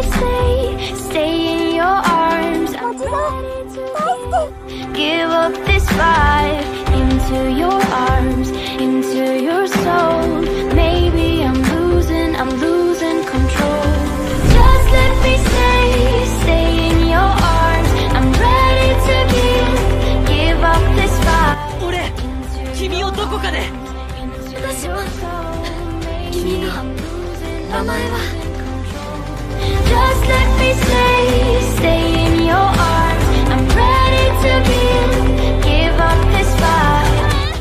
stay in your arms. I'm ready to give up this fight into your arms, into your soul. Maybe I'm losing control. Just let me stay in your arms. I'm ready to give up this fight. 俺、君をどこかで。 私も。君の名前は。Just let me stay in your arms. I'm ready to give up this fight.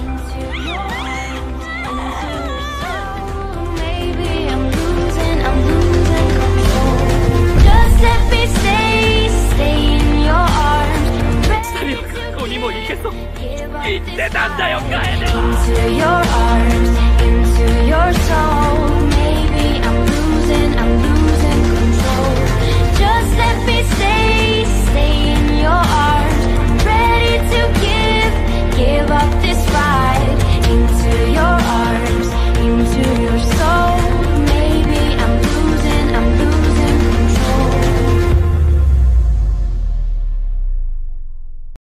Maybe I'm losing control. Just let me stay in your arms. I'm ready to give up into your arms, into your soul. Maybe I'm losing control. Just let me stay in your arms. I'm ready to